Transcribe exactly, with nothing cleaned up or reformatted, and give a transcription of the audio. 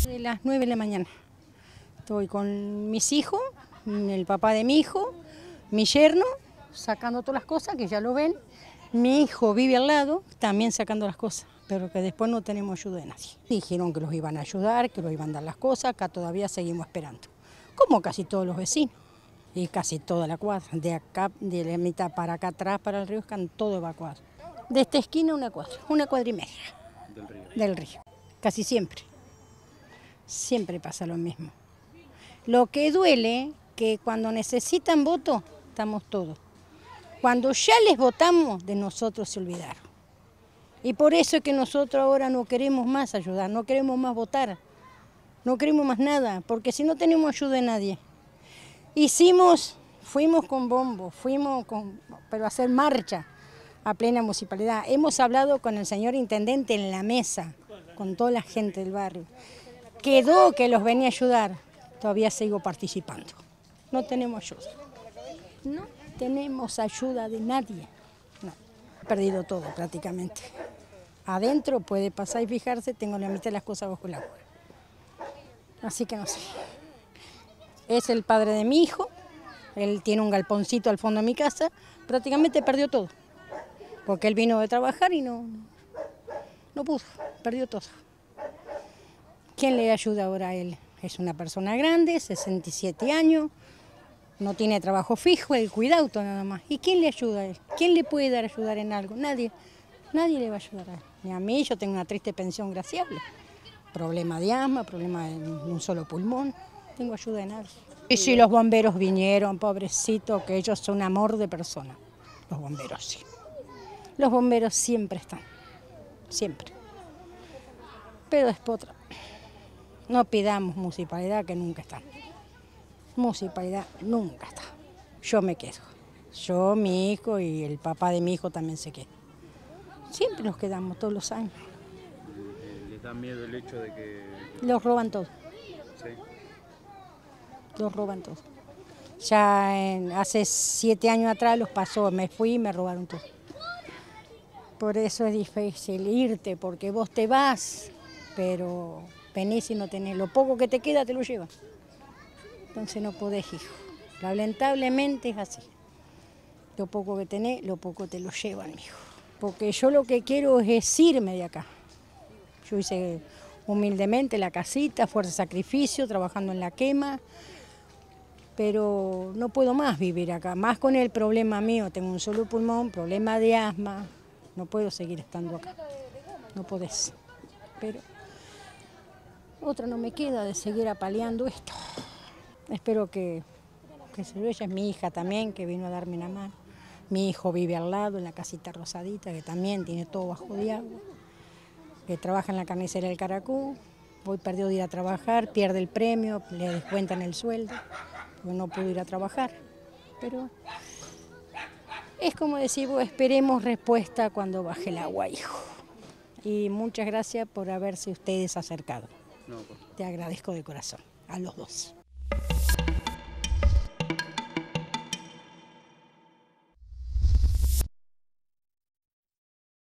De las nueve de la mañana. Estoy con mis hijos, el papá de mi hijo, mi yerno, sacando todas las cosas, que ya lo ven. Mi hijo vive al lado, también sacando las cosas, pero que después no tenemos ayuda de nadie. Dijeron que los iban a ayudar, que los iban a dar las cosas, acá todavía seguimos esperando. Como casi todos los vecinos y casi toda la cuadra. De acá, de la mitad para acá atrás, para el río, están todos evacuados. De esta esquina una cuadra, una cuadra y media. Del río. Del río, casi siempre. Siempre pasa lo mismo. Lo que duele que cuando necesitan voto, estamos todos. Cuando ya les votamos, de nosotros se olvidaron. Y por eso es que nosotros ahora no queremos más ayudar, no queremos más votar, no queremos más nada, porque si no tenemos ayuda de nadie. Hicimos, fuimos con bombo, fuimos con, pero a hacer marcha a plena municipalidad. Hemos hablado con el señor intendente en la mesa, con toda la gente del barrio. Quedó que los venía a ayudar, todavía sigo participando. No tenemos ayuda, no tenemos ayuda de nadie. No. He perdido todo prácticamente. Adentro puede pasar y fijarse, tengo la mitad de las cosas bajo el agua. Así que no sé. Es el padre de mi hijo, él tiene un galponcito al fondo de mi casa, prácticamente perdió todo. Porque él vino de trabajar y no, no pudo, perdió todo. ¿Quién le ayuda ahora a él? Es una persona grande, sesenta y siete años, no tiene trabajo fijo, el cuidado nada más. ¿Y quién le ayuda a él? ¿Quién le puede dar ayudar en algo? Nadie, nadie le va a ayudar a él. Ni a mí, yo tengo una triste pensión graciable. Problema de asma, problema de un solo pulmón, no tengo ayuda de nadie. Y si los bomberos vinieron, pobrecitos, que ellos son amor de persona. Los bomberos sí. Los bomberos siempre están, siempre. Pero es otra. No pidamos municipalidad que nunca está. Municipalidad nunca está. Yo me quedo. Yo, mi hijo y el papá de mi hijo también se queda. Siempre nos quedamos todos los años. ¿Les da miedo el hecho de que...? Los roban todo. Sí. Los roban todo. Ya en, hace siete años atrás los pasó, me fui y me robaron todo. Por eso es difícil irte, porque vos te vas, pero venís y no tenés. Lo poco que te queda te lo llevan. Entonces no podés, hijo. Lamentablemente es así. Lo poco que tenés, lo poco te lo llevan, hijo. Porque yo lo que quiero es irme de acá. Yo hice humildemente la casita, fuerza de sacrificio, trabajando en la quema, pero no puedo más vivir acá. Más con el problema mío, tengo un solo pulmón, problema de asma. No puedo seguir estando acá, no podés. Pero otra no me queda de seguir apaleando esto. Espero que, que se lo. Ella es mi hija también, que vino a darme una mano. Mi hijo vive al lado, en la casita rosadita, que también tiene todo bajo de agua. Que trabaja en la carnicería del Caracú. Hoy perdió de ir a trabajar, pierde el premio, le descuentan el sueldo, porque no pudo ir a trabajar. Pero es como decir, vos, esperemos respuesta cuando baje el agua, hijo. Y muchas gracias por haberse ustedes acercado. No, por favor. Te agradezco de corazón, a los dos.